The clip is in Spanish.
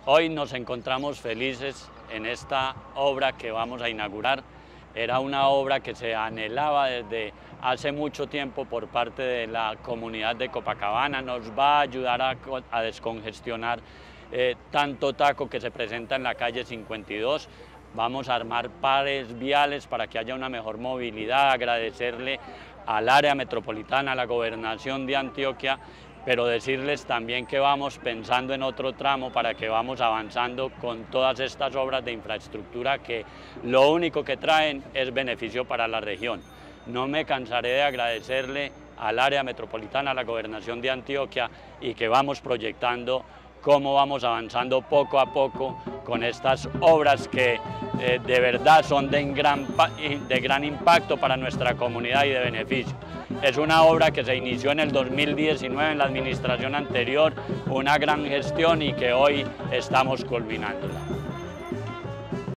Hoy nos encontramos felices en esta obra que vamos a inaugurar. Era una obra que se anhelaba desde hace mucho tiempo por parte de la comunidad de Copacabana. Nos va a ayudar a descongestionar tanto taco que se presenta en la calle 52. Vamos a armar pares viales para que haya una mejor movilidad, agradecerle al área metropolitana, a la gobernación de Antioquia, pero decirles también que vamos pensando en otro tramo para que vamos avanzando con todas estas obras de infraestructura que lo único que traen es beneficio para la región. No me cansaré de agradecerle al área metropolitana, a la gobernación de Antioquia, y que vamos proyectando cómo vamos avanzando poco a poco con estas obras que de verdad son de gran impacto para nuestra comunidad y de beneficio. Es una obra que se inició en el 2019 en la administración anterior, una gran gestión y que hoy estamos culminándola.